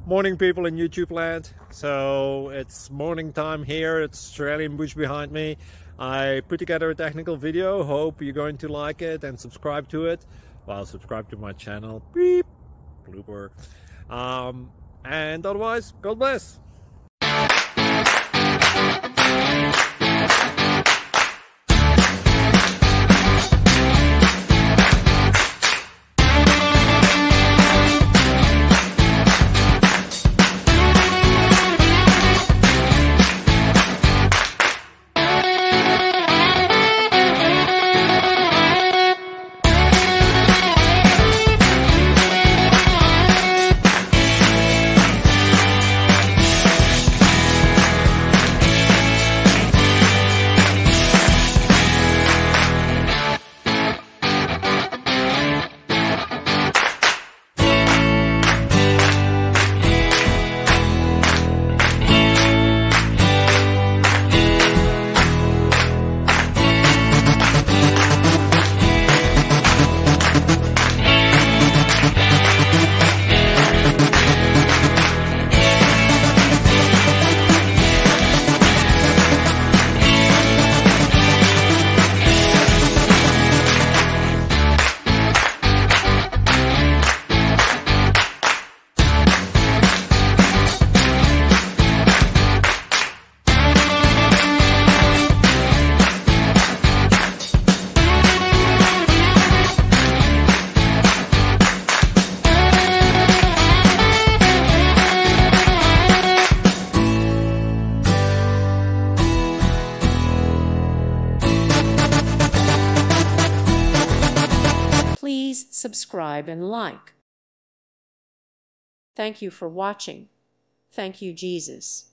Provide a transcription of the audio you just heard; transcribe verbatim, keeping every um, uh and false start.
Morning, people in YouTube land. So it's morning time here. It's Australian bush behind me. I put together a technical video. Hope you're going to like it and subscribe to it. Well, subscribe to my channel. Beep. Blooper. Um, and otherwise, God bless. Please subscribe and like. Thank you for watching. Thank you, Jesus.